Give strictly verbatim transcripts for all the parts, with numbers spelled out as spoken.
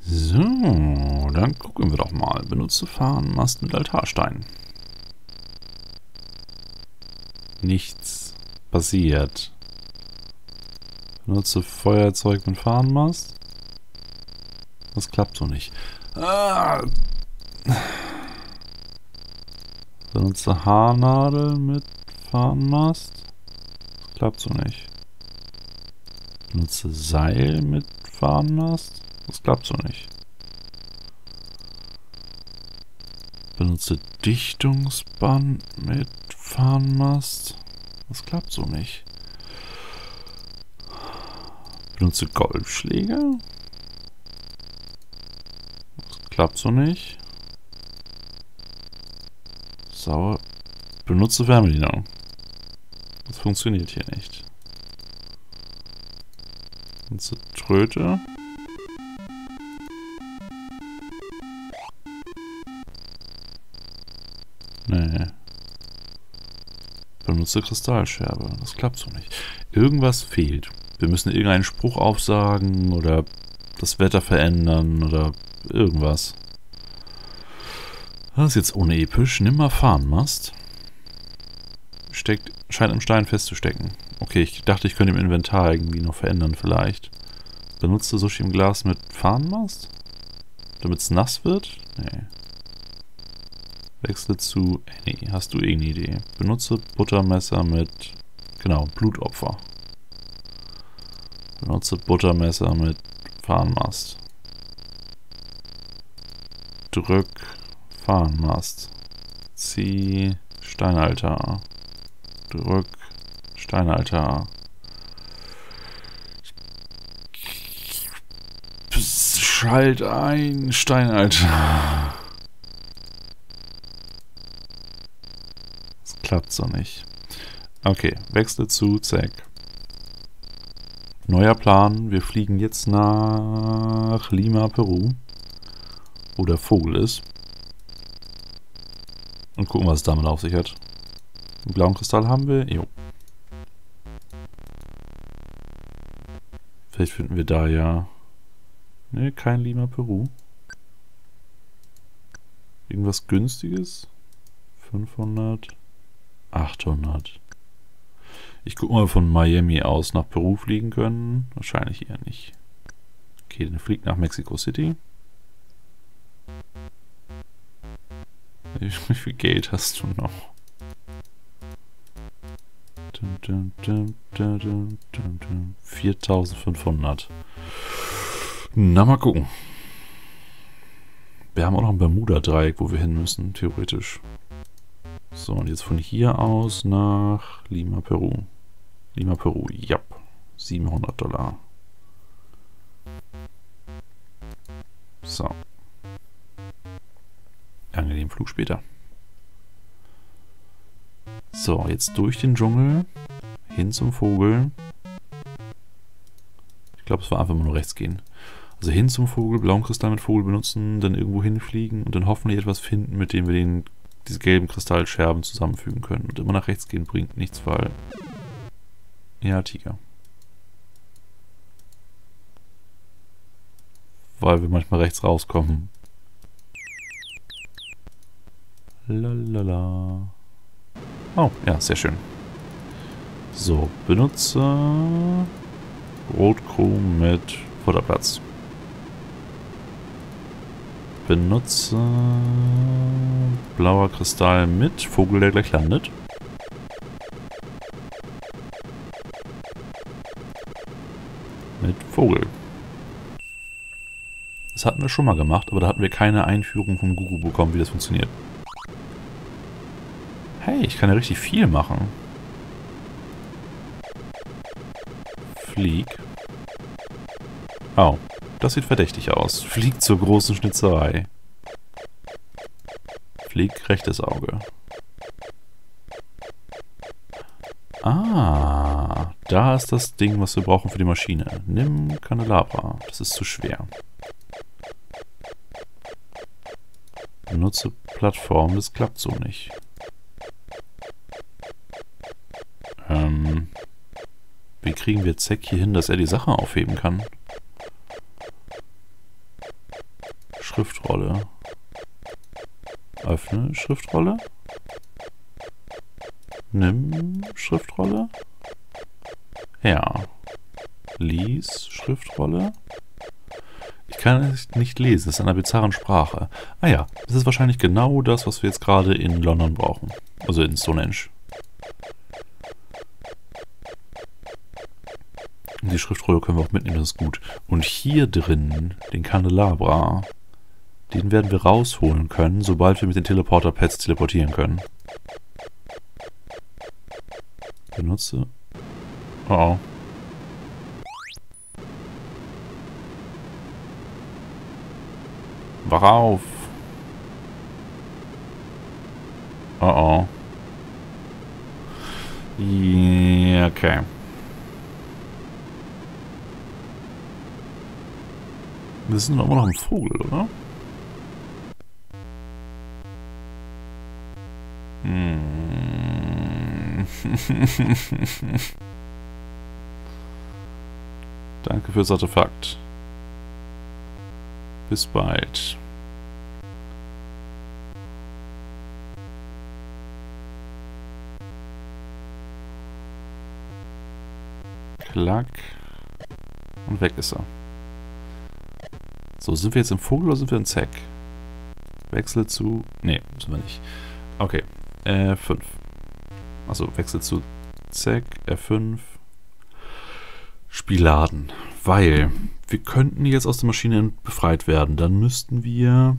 So, dann gucken wir doch mal. Benutze Fahnenmast mit Altarstein. Nichts passiert. Benutze Feuerzeug mit Fahnenmast. Das klappt so nicht. Ah. Benutze Haarnadel mit Fahnenmast. Das klappt so nicht. Benutze Seil mit Fahnenmast. Das klappt so nicht. Benutze Dichtungsband mit Fahnenmast. Das klappt so nicht. Benutze Golfschläger. Das klappt so nicht. Sauer. Benutze Wärmediener. Das funktioniert hier nicht. Benutze Tröte. Nee. Benutze Kristallscherbe. Das klappt so nicht. Irgendwas fehlt. Wir müssen irgendeinen Spruch aufsagen oder das Wetter verändern oder irgendwas. Das ist jetzt unepisch. Nimm mal Fahnenmast. Steckt, scheint im Stein festzustecken. Okay, ich dachte, ich könnte im Inventar irgendwie noch verändern vielleicht. Benutze Sushi im Glas mit Fahnenmast? Damit es nass wird? Nee. Wechsle zu... Nee, hast du irgendeine Idee? Benutze Buttermesser mit... Genau, Blutopfer. Benutze Buttermesser mit Fahnenmast. Drück Fahnenmast. Zieh Steinaltar. Drück Steinaltar. Schalt ein Steinaltar. Das klappt so nicht. Okay, wechsle zu Zack. Neuer Plan. Wir fliegen jetzt nach Lima, Peru. Wo der Vogel ist. Und gucken, was es damit auf sich hat. Einen blauen Kristall haben wir. Jo. Vielleicht finden wir da ja... Ne, kein Lima, Peru. Irgendwas Günstiges? fünfhundert. achthundert. Ich gucke mal, von Miami aus nach Peru fliegen können. Wahrscheinlich eher nicht. Okay, dann fliegt nach Mexico City. Wie viel Geld hast du noch? viertausendfünfhundert. Na, mal gucken. Wir haben auch noch ein Bermuda-Dreieck, wo wir hin müssen, theoretisch. So, und jetzt von hier aus nach Lima, Peru. Lima, Peru, ja. siebenhundert Dollar. So. Angenehmen Flug später. So, jetzt durch den Dschungel. Hin zum Vogel. Ich glaube, es war einfach nur rechts gehen. Also hin zum Vogel, blauen Kristall mit Vogel benutzen, dann irgendwo hinfliegen und dann hoffentlich etwas finden, mit dem wir den, diese gelben Kristallscherben zusammenfügen können. Und immer nach rechts gehen bringt nichts, weil... Ja, Tiger. Weil wir manchmal rechts rauskommen. Lalala. Oh, ja, sehr schön. So, benutze Rotchrom mit Futterplatz. Benutze blauer Kristall mit Vogel, der gleich landet. Mit Vogel. Das hatten wir schon mal gemacht, aber da hatten wir keine Einführung vom Guru bekommen, wie das funktioniert. Hey, ich kann ja richtig viel machen. Flieg. Oh, das sieht verdächtig aus. Flieg zur großen Schnitzerei. Flieg rechtes Auge. Ah, da ist das Ding, was wir brauchen für die Maschine. Nimm Candelabra. Das ist zu schwer. Benutze Plattform. Das klappt so nicht. Ähm, wie kriegen wir Zack hier hin, dass er die Sache aufheben kann? Schriftrolle. Öffne Schriftrolle. Nimm Schriftrolle. Ja. Lies Schriftrolle. Ich kann es nicht lesen, es ist in einer bizarren Sprache. Ah ja, das ist wahrscheinlich genau das, was wir jetzt gerade in London brauchen. Also in Stonehenge. Die Schriftrolle können wir auch mitnehmen, das ist gut. Und hier drin, den Candelabra, den werden wir rausholen können, sobald wir mit den Teleporter-Pads teleportieren können. Benutze. Oh oh. Wach auf. Oh oh. Ja, okay. Wir sind doch immer noch ein Vogel, oder? Hm. Danke fürs Artefakt. Bis bald. Klack. Und weg ist er. So, sind wir jetzt im Vogel oder sind wir im Zack? Wechsel zu... Ne, sind wir nicht. Okay. F fünf. Also Wechsel zu Zack, F fünf. Spiel laden. Weil wir könnten jetzt aus der Maschine befreit werden. Dann müssten wir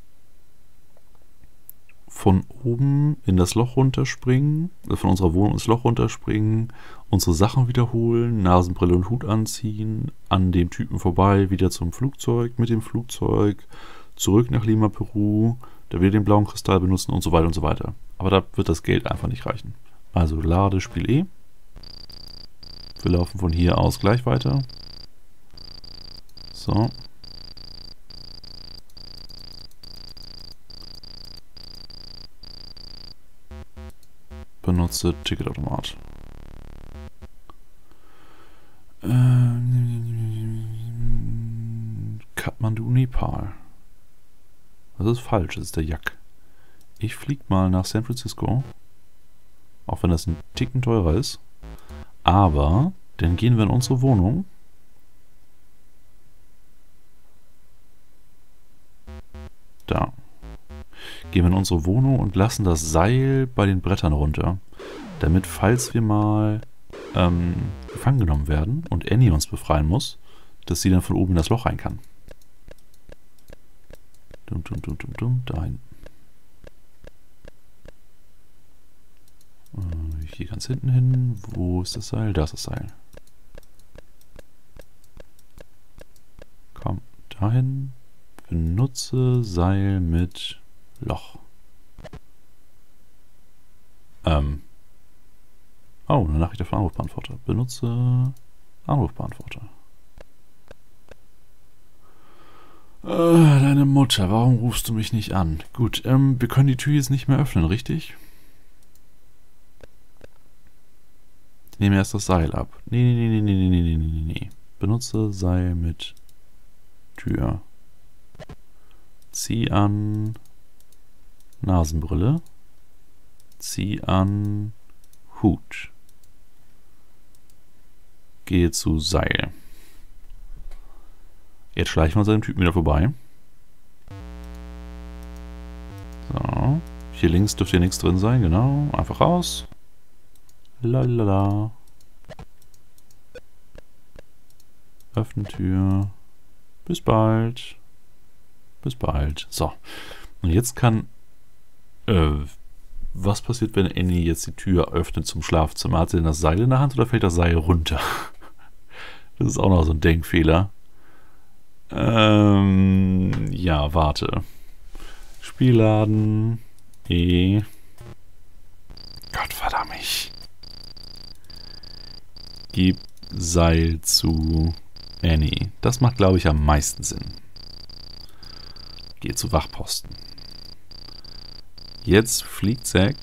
von oben in das Loch runterspringen, also von unserer Wohnung ins Loch runterspringen, unsere Sachen wiederholen, Nasenbrille und Hut anziehen, an dem Typen vorbei, wieder zum Flugzeug, mit dem Flugzeug, zurück nach Lima, Peru, da wieder den blauen Kristall benutzen und so weiter und so weiter. Aber da wird das Geld einfach nicht reichen. Also lade Spiel E. Wir laufen von hier aus gleich weiter. So. Benutze Ticketautomat. Ähm, Kathmandu, Nepal. Das ist falsch, das ist der Jack. Ich flieg mal nach San Francisco. Auch wenn das ein Ticken teurer ist. Aber dann gehen wir in unsere Wohnung. Da. Gehen wir in unsere Wohnung und lassen das Seil bei den Brettern runter. Damit, falls wir mal ähm, gefangen genommen werden und Annie uns befreien muss, dass sie dann von oben in das Loch rein kann. Dum, dum, dum, dum, dum, da hinten. Äh, hier ganz hinten hin. Wo ist das Seil? Da ist das Seil. Komm, dahin. Benutze Seil mit Loch. Ähm. Oh, eine Nachricht auf Anrufbeantworter. Benutze Anrufbeantworter. Äh, deine Mutter, warum rufst du mich nicht an? Gut, ähm, wir können die Tür jetzt nicht mehr öffnen, richtig? Ich nehme erst das Seil ab. Nee, nee, nee, nee, nee, nee, nee, nee, nee. Benutze Seil mit Tür. Zieh an Nasenbrille. Zieh an Hut. Gehe zu Seil. Jetzt schleichen wir uns an dem Typen wieder vorbei. So. Hier links dürfte ja nichts drin sein, genau. Einfach raus. Lalala. Öffne Tür. Bis bald. Bis bald. So. Und jetzt kann... Äh, was passiert, wenn Annie jetzt die Tür öffnet zum Schlafzimmer? Hat sie denn das Seil in der Hand oder fällt das Seil runter? Das ist auch noch so ein Denkfehler. Ähm, ja, warte. Spielladen. E. Gottverdammt. Gib Seil zu Annie. Das macht, glaube ich, am meisten Sinn. Geh zu Wachposten. Jetzt fliegt Zack.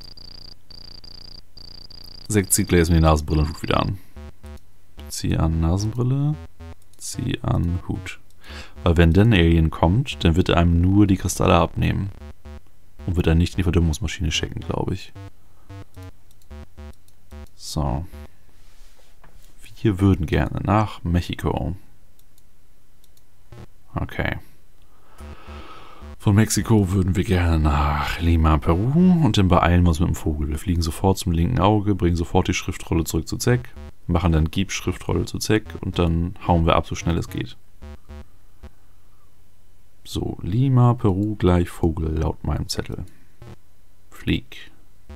Zack zieht gleich erstmal die Nasenbrille und Hut wieder an. Zieh an Nasenbrille. Zieh an Hut. Weil wenn dann Alien kommt, dann wird er einem nur die Kristalle abnehmen. Und wird dann nicht in die Verdummungsmaschine schicken, glaube ich. So. Wir würden gerne nach Mexiko. Okay. Von Mexiko würden wir gerne nach Lima, Peru. Und dann beeilen wir uns mit dem Vogel. Wir fliegen sofort zum linken Auge, bringen sofort die Schriftrolle zurück zu Zack, machen dann Gib Schriftrolle zu Zack und dann hauen wir ab, so schnell es geht. So, Lima, Peru gleich Vogel, laut meinem Zettel. Flieg.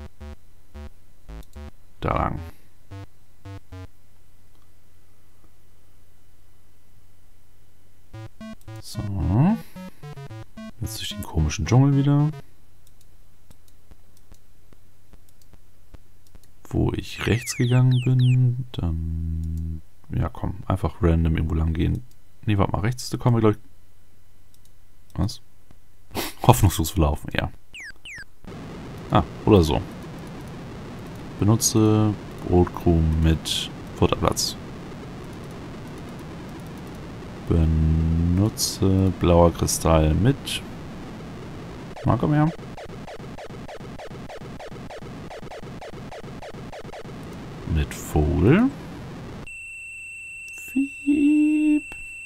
Da lang. So. Jetzt durch den komischen Dschungel wieder. Wo ich rechts gegangen bin, dann... Ja, komm, einfach random irgendwo lang gehen. Nee, warte mal, rechts, da kommen wir gleich... Was? Hoffnungslos verlaufen, ja. Ah, oder so. Benutze Brotkrumen mit Futterplatz. Benutze blauer Kristall mit... Na, komm her. Mit Vogel. Fiep.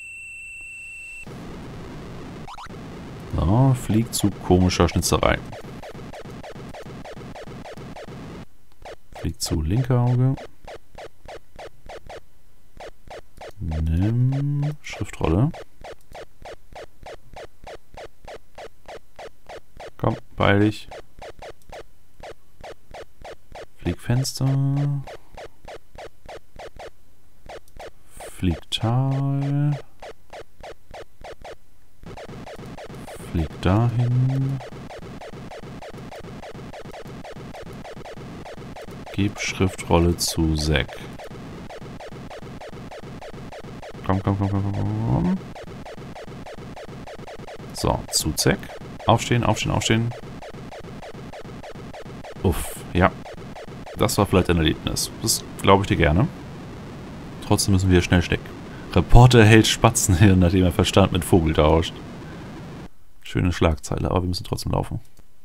So, fliegt zu komischer Schnitzerei. Fliegt zu linker Auge. Nimm Schriftrolle. Komm, beeil dich. Flieg Fenster. Flieg Tal. Flieg dahin. Gib Schriftrolle zu Zack. Komm, komm, komm, komm, komm, komm. So, zu Zack. Aufstehen, aufstehen, aufstehen. Uff, ja. Das war vielleicht ein Erlebnis. Das glaube ich dir gerne. Trotzdem müssen wir schnell stecken. Reporter hält Spatzenhirn, nachdem er Verstand mit Vogel tauscht. Schöne Schlagzeile, aber wir müssen trotzdem laufen.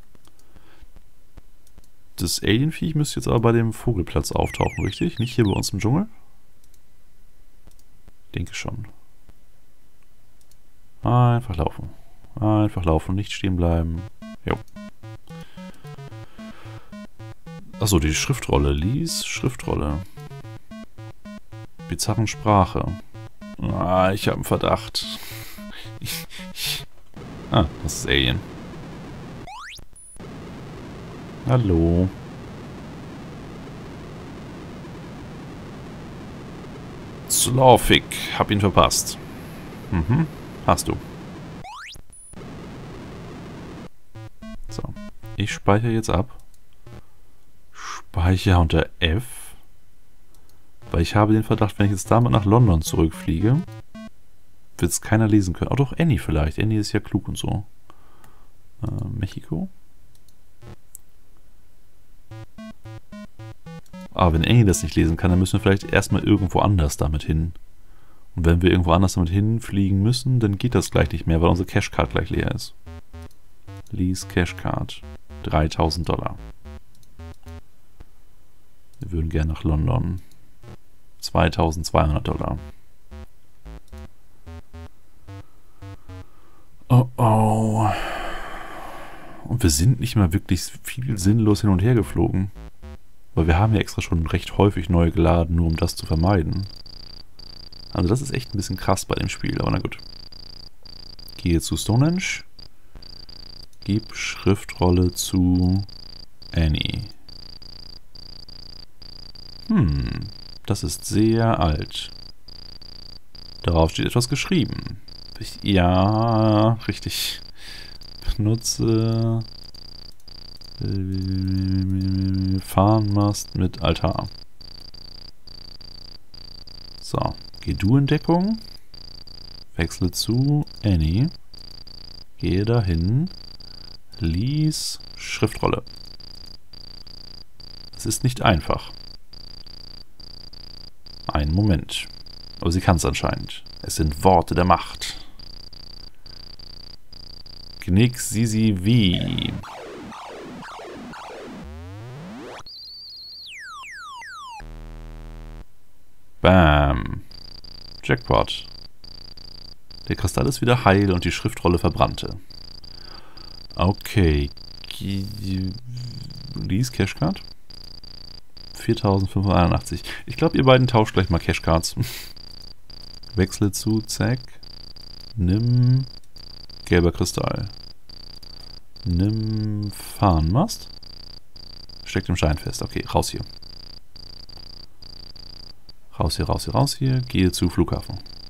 Das Alienviech müsste jetzt aber bei dem Vogelplatz auftauchen, richtig? Nicht hier bei uns im Dschungel? Denke schon. Einfach laufen. Einfach laufen, nicht stehen bleiben. Jo. Achso, die Schriftrolle. Lies Schriftrolle. Bizarren Sprache. Ah, ich habe einen Verdacht. Ah, das ist Alien. Hallo. Slawfig. Hab ihn verpasst. Mhm, hast du. So. Ich speichere jetzt ab. Speicher unter F. Weil ich habe den Verdacht, wenn ich jetzt damit nach London zurückfliege, wird es keiner lesen können. Auch doch Annie vielleicht. Annie ist ja klug und so. Äh, Mexiko. Aber wenn Annie das nicht lesen kann, dann müssen wir vielleicht erstmal irgendwo anders damit hin. Und wenn wir irgendwo anders damit hinfliegen müssen, dann geht das gleich nicht mehr, weil unsere Cashcard gleich leer ist. Lease Cashcard. dreitausend Dollar. Wir würden gerne nach London. zweitausendzweihundert Dollar. Oh oh. Und wir sind nicht mal wirklich viel sinnlos hin und her geflogen. Weil wir haben ja extra schon recht häufig neu geladen, nur um das zu vermeiden. Also das ist echt ein bisschen krass bei dem Spiel, aber na gut. Gehe zu Stonehenge. Gib Schriftrolle zu Annie. Hm, das ist sehr alt. Darauf steht etwas geschrieben. Ja, richtig. Benutze Fahnenmast mit Altar. So, geh du in Deckung. Wechsle zu Annie. Gehe dahin. Lies Schriftrolle. Es ist nicht einfach. Einen Moment. Aber sie kann es anscheinend. Es sind Worte der Macht. Knick Sisi wie. Bam. Jackpot. Der Kristall ist wieder heil und die Schriftrolle verbrannte. Okay. Release Cashcard. viertausendfünfhunderteinundachtzig. Ich glaube, ihr beiden tauscht gleich mal Cashcards. Wechsle zu Zack. Nimm gelber Kristall. Nimm Fahnenmast. Steckt im Stein fest. Okay, raus hier. Raus hier, raus hier, raus hier. Gehe zu Flughafen.